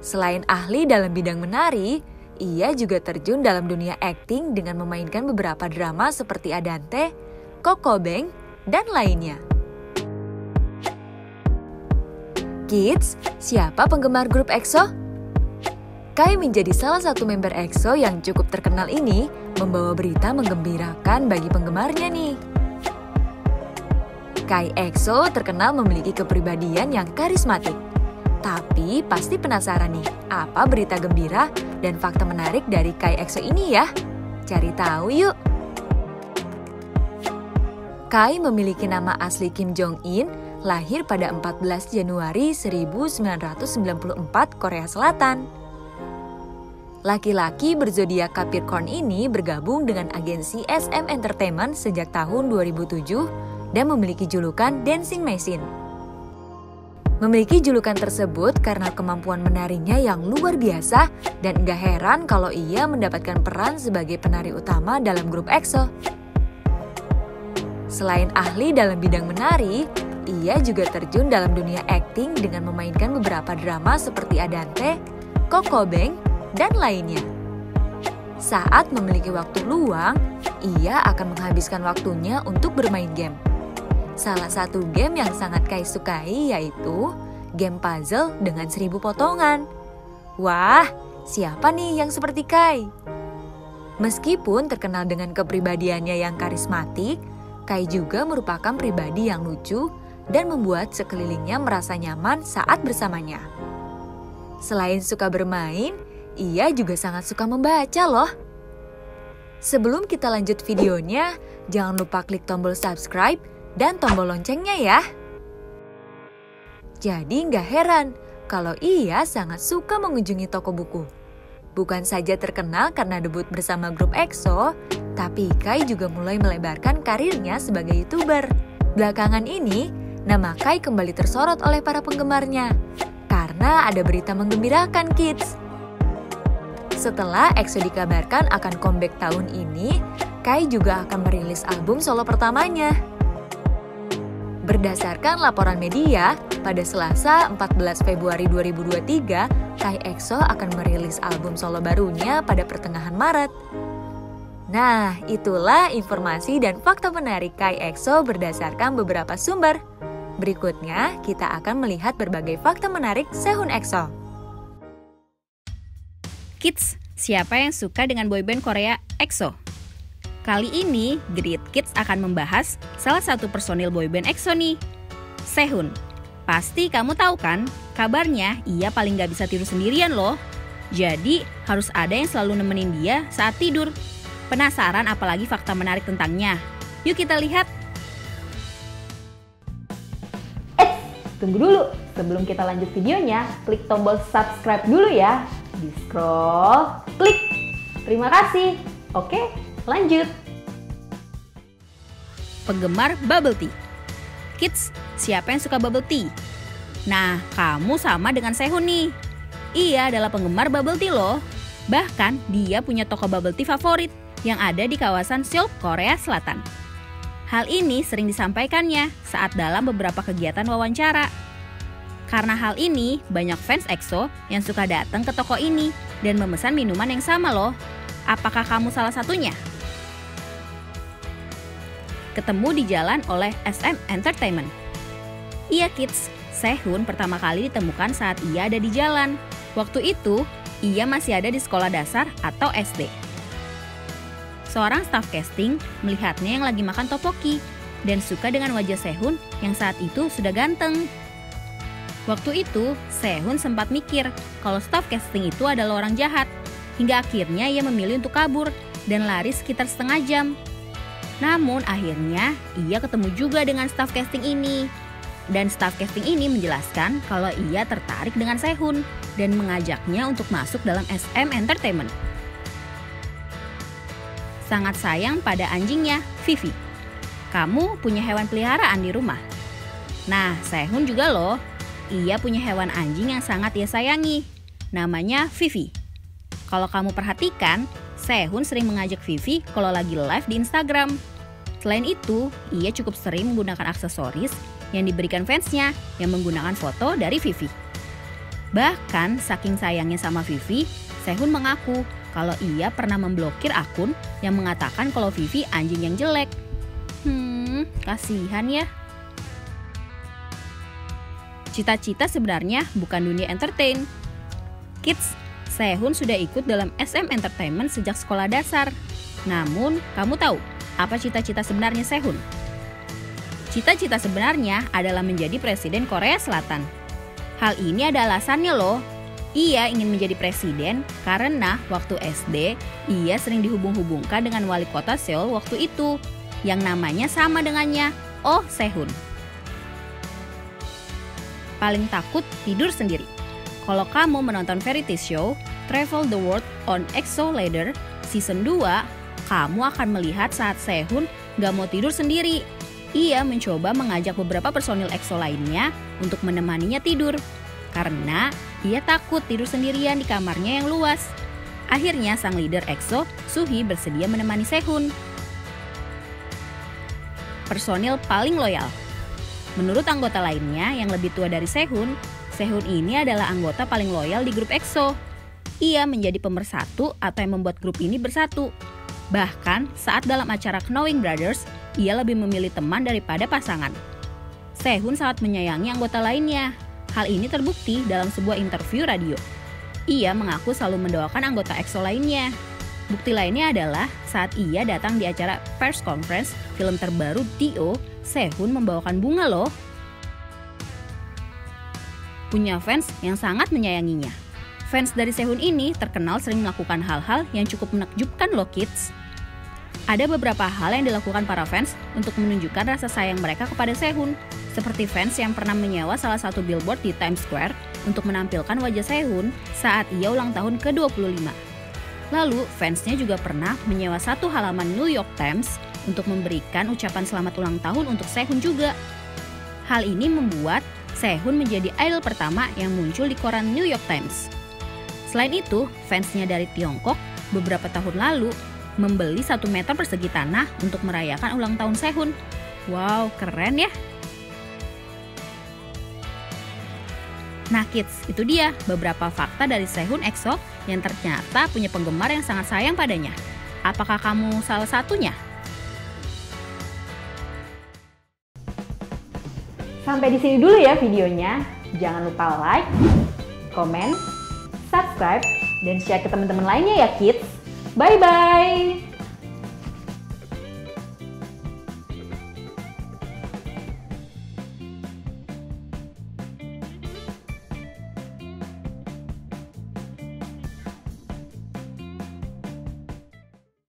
Selain ahli dalam bidang menari, ia juga terjun dalam dunia akting dengan memainkan beberapa drama seperti Adante, Koko Bang, dan lainnya. Kids, siapa penggemar grup EXO? Kai menjadi salah satu member EXO yang cukup terkenal ini membawa berita menggembirakan bagi penggemarnya nih. Kai EXO terkenal memiliki kepribadian yang karismatik. Tapi pasti penasaran nih, apa berita gembira dan fakta menarik dari Kai EXO ini ya? Cari tahu yuk! Kai memiliki nama asli Kim Jong In, lahir pada 14 Januari 1994 Korea Selatan. Laki-laki berzodiak Capricorn ini bergabung dengan agensi SM Entertainment sejak tahun 2007 dan memiliki julukan Dancing Machine. Memiliki julukan tersebut karena kemampuan menarinya yang luar biasa dan gak heran kalau ia mendapatkan peran sebagai penari utama dalam grup EXO. Selain ahli dalam bidang menari, ia juga terjun dalam dunia akting dengan memainkan beberapa drama seperti Adante, Koko Bang, dan lainnya. Saat memiliki waktu luang, ia akan menghabiskan waktunya untuk bermain game. Salah satu game yang sangat Kai sukai yaitu game puzzle dengan 1000 potongan. Wah, siapa nih yang seperti Kai? Meskipun terkenal dengan kepribadiannya yang karismatik, Kai juga merupakan pribadi yang lucu dan membuat sekelilingnya merasa nyaman saat bersamanya. Selain suka bermain, ia juga sangat suka membaca loh. Sebelum kita lanjut videonya, jangan lupa klik tombol subscribe dan tombol loncengnya ya. Jadi nggak heran kalau ia sangat suka mengunjungi toko buku. Bukan saja terkenal karena debut bersama grup EXO, tapi Kai juga mulai melebarkan karirnya sebagai YouTuber. Belakangan ini, nama Kai kembali tersorot oleh para penggemarnya karena ada berita menggembirakan kids. Setelah EXO dikabarkan akan comeback tahun ini, Kai juga akan merilis album solo pertamanya. Berdasarkan laporan media, pada Selasa 14 Februari 2023, Kai EXO akan merilis album solo barunya pada pertengahan Maret. Nah, itulah informasi dan fakta menarik Kai EXO berdasarkan beberapa sumber. Berikutnya, kita akan melihat berbagai fakta menarik Sehun EXO. Kids, siapa yang suka dengan boyband Korea EXO? Kali ini, Great Kids akan membahas salah satu personil boyband EXO nih, Sehun. Pasti kamu tahu kan, kabarnya ia paling gak bisa tidur sendirian loh. Jadi, harus ada yang selalu nemenin dia saat tidur. Penasaran apalagi fakta menarik tentangnya? Yuk kita lihat. Tunggu dulu, sebelum kita lanjut videonya, klik tombol subscribe dulu ya. Di scroll, klik. Terima kasih. Oke, lanjut. Penggemar bubble tea. Kids, siapa yang suka bubble tea? Nah, kamu sama dengan Sehun nih. Ia adalah penggemar bubble tea loh. Bahkan, dia punya toko bubble tea favorit yang ada di kawasan Seoul, Korea Selatan. Hal ini sering disampaikannya saat dalam beberapa kegiatan wawancara. Karena hal ini, banyak fans EXO yang suka datang ke toko ini dan memesan minuman yang sama loh. Apakah kamu salah satunya? Ketemu di jalan oleh SM Entertainment. Iya kids, Sehun pertama kali ditemukan saat ia ada di jalan. Waktu itu, ia masih ada di sekolah dasar atau SD. Seorang staf casting melihatnya yang lagi makan tteokbokki dan suka dengan wajah Sehun yang saat itu sudah ganteng. Waktu itu, Sehun sempat mikir kalau staf casting itu adalah orang jahat, hingga akhirnya ia memilih untuk kabur dan lari sekitar setengah jam. Namun akhirnya ia ketemu juga dengan staf casting ini. Dan staf casting ini menjelaskan kalau ia tertarik dengan Sehun dan mengajaknya untuk masuk dalam SM Entertainment. Sangat sayang pada anjingnya, Vivi. Kamu punya hewan peliharaan di rumah? Nah, Sehun juga loh. Ia punya hewan anjing yang sangat ia sayangi. Namanya Vivi. Kalau kamu perhatikan, Sehun sering mengajak Vivi kalau lagi live di Instagram. Selain itu, ia cukup sering menggunakan aksesoris yang diberikan fansnya yang menggunakan foto dari Vivi. Bahkan saking sayangnya sama Vivi, Sehun mengaku kalau ia pernah memblokir akun yang mengatakan kalau Vivi anjing yang jelek. Kasihan ya. Cita-cita sebenarnya bukan dunia entertain. Kids, Sehun sudah ikut dalam SM Entertainment sejak sekolah dasar. Namun, kamu tahu apa cita-cita sebenarnya Sehun? Cita-cita sebenarnya adalah menjadi presiden Korea Selatan. Hal ini ada alasannya loh. Ia ingin menjadi presiden karena waktu SD, ia sering dihubung-hubungkan dengan wali kota Seoul waktu itu, yang namanya sama dengannya, Oh Sehun. Paling takut tidur sendiri. Kalau kamu menonton variety show Travel the World on EXO Ladder Season 2, kamu akan melihat saat Sehun gak mau tidur sendiri. Ia mencoba mengajak beberapa personil EXO lainnya untuk menemaninya tidur, karena ia takut tidur sendirian di kamarnya yang luas. Akhirnya sang leader EXO, Suhi, bersedia menemani Sehun. Personil paling loyal. Menurut anggota lainnya yang lebih tua dari Sehun, Sehun ini adalah anggota paling loyal di grup EXO. Ia menjadi pemersatu atau yang membuat grup ini bersatu. Bahkan saat dalam acara Knowing Brothers, ia lebih memilih teman daripada pasangan. Sehun sangat menyayangi anggota lainnya. Hal ini terbukti dalam sebuah interview radio. Ia mengaku selalu mendoakan anggota EXO lainnya. Bukti lainnya adalah saat ia datang di acara press conference film terbaru Dio, Sehun membawakan bunga loh. Punya fans yang sangat menyayanginya. Fans dari Sehun ini terkenal sering melakukan hal-hal yang cukup menakjubkan loh kids. Ada beberapa hal yang dilakukan para fans untuk menunjukkan rasa sayang mereka kepada Sehun. Seperti fans yang pernah menyewa salah satu billboard di Times Square untuk menampilkan wajah Sehun saat ia ulang tahun ke-25. Lalu, fansnya juga pernah menyewa satu halaman New York Times untuk memberikan ucapan selamat ulang tahun untuk Sehun juga. Hal ini membuat Sehun menjadi idol pertama yang muncul di koran New York Times. Selain itu, fansnya dari Tiongkok beberapa tahun lalu membeli 1 meter persegi tanah untuk merayakan ulang tahun Sehun. Wow, keren ya! Nah kids, itu dia beberapa fakta dari Sehun EXO yang ternyata punya penggemar yang sangat sayang padanya. Apakah kamu salah satunya? Sampai di sini dulu ya videonya. Jangan lupa like, komen, subscribe, dan share ke teman-teman lainnya ya kids. Bye-bye!